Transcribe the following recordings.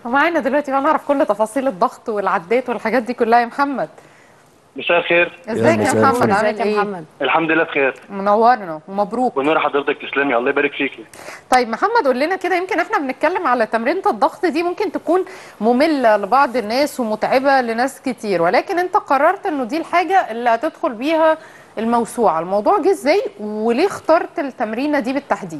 ومعانا دلوقتي بقى نعرف كل تفاصيل الضغط والعدات والحاجات دي كلها يا محمد. مساء الخير. ازيك يا محمد؟ عامل ازيك يا ايه؟ محمد؟ الحمد لله بخير. منورنا ومبروك. ونور حضرتك، تسلمي، الله يبارك فيكي. طيب محمد قول لنا كده، يمكن احنا بنتكلم على تمرينة الضغط دي ممكن تكون مملة لبعض الناس ومتعبة لناس كتير، ولكن انت قررت انه دي الحاجة اللي هتدخل بيها الموسوعة. الموضوع جه ازاي وليه اخترت التمرينة دي بالتحديد؟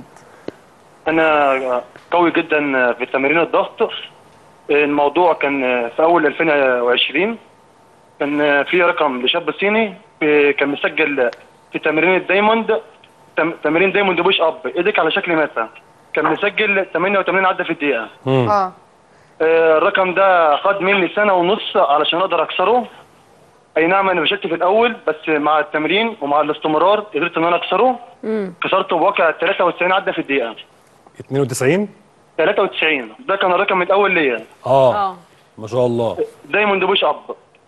انا قوي جدا في تمارين الضغط. الموضوع كان في اول 2020 كان في رقم لشاب صيني كان مسجل في تمرين الدايموند، تمرين دايموند بوش اب ايدك على شكل ماسه، كان مسجل 88 عده في الدقيقه. الرقم ده خد مني سنه ونص علشان اقدر اكسره. اي نعم انا فشلت في الاول، بس مع التمرين ومع الاستمرار قدرت ان انا اكسره. كسرته بواقع 93 عده في الدقيقه. 92 ده كان الرقم الاول ليا. ما شاء الله. دايموند بوش اب.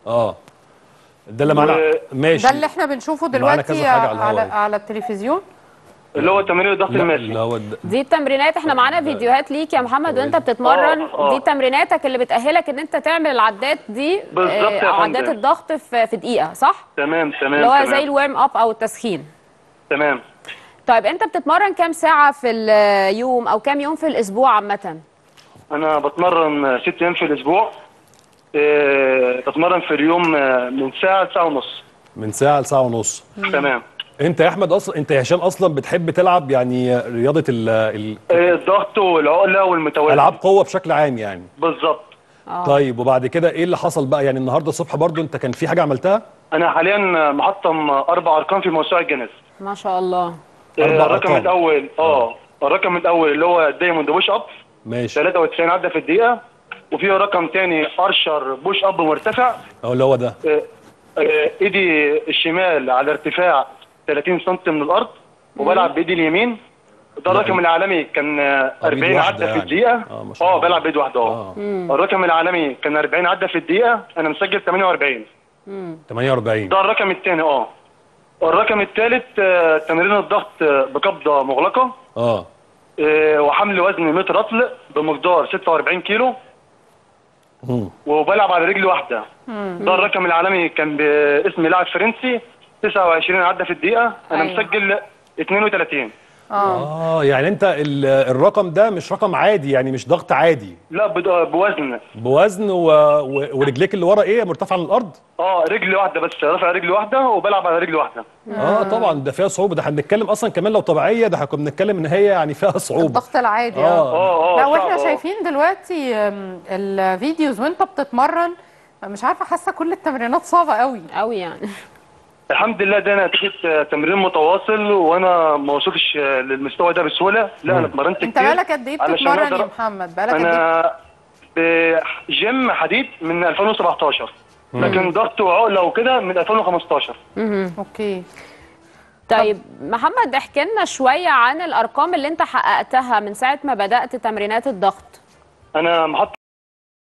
ده اللي معانا. ماشي، ده اللي احنا بنشوفه دلوقتي على التلفزيون، اللي هو تمرين الضغط الماسي. اللي هو دي التمرينات، احنا معانا فيديوهات ليك يا محمد وانت بتتمرن. دي تمريناتك اللي بتأهلك ان انت تعمل العدات دي، عدات الضغط في دقيقة، صح؟ تمام اللي هو زي الورم اب او التسخين. تمام. طيب انت بتتمرن كام ساعة في اليوم او كام يوم في الاسبوع عامة؟ انا بتمرن 6 ايام في الاسبوع. بتمرن في اليوم من ساعة لساعة ونص. من ساعة لساعة ونص. تمام. انت يا احمد انت يا هشام اصلا بتحب تلعب يعني رياضة الضغط والعقلة والمتوازي، العاب قوة بشكل عام يعني. بالظبط. طيب وبعد كده ايه اللي حصل بقى؟ يعني النهارده الصبح برضو انت كان في حاجة عملتها؟ انا حاليا محطم 4 ارقام في موسوعة جينيس. ما شاء الله. الرقم الاول الرقم الاول اللي هو دايموند بوش اب، ماشي، 93 عدة في الدقيقة. وفي رقم تاني ارشر بوش اب مرتفع، اللي هو ده. ايدي الشمال على ارتفاع 30 سم من الارض وبلعب بايدي اليمين. ده الرقم العالمي كان 40 عده في الدقيقه. بلعب بايد واحده. الرقم العالمي كان 40 عده في الدقيقه، انا مسجل 48. 48 ده الرقم الثاني. الرقم الثالث تمرين الضغط بقبضه مغلقه. وحمل وزن 100 رطل بمقدار 46 كيلو. وبلعب على رجل واحده. ده الرقم العالمي كان باسم لاعب فرنسي، 29 عده في الدقيقه، انا مسجل 32. يعني انت الرقم ده مش رقم عادي، يعني مش ضغط عادي. لا، بوزن ورجليك اللي ورا ايه مرتفعه عن الارض؟ رجل واحده بس، رافع رجل واحده وبلعب على رجل واحده. طبعا ده فيها صعوبه، ده هنتكلم اصلا كمان لو طبيعيه ده كنا بنتكلم ان هي يعني فيها صعوبه. الضغط العادي. لا واحنا شايفين دلوقتي الفيديوز وانت بتتمرن، مش عارفه، حاسه كل التمرينات صعبه قوي قوي يعني. الحمد لله ده نتيجه تمرين متواصل، وانا ما وصلتش للمستوى ده بسهوله. لا انا اتمرنت كتير. انت بقالك قد ايه بتتمرن يا محمد؟ بقالك قد ايه؟ انا بجيم حديد من 2017، لكن ضغط وعقله وكده من 2015. اوكي. طيب محمد احكي لنا شويه عن الارقام اللي انت حققتها من ساعه ما بدات تمرينات الضغط. انا محطم